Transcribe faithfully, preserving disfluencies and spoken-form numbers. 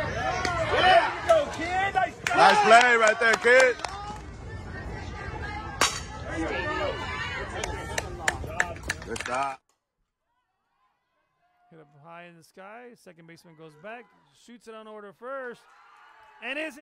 Nice play right there, kid. Good job. Hit up high in the sky. Second baseman goes back, shoots it on order first, and is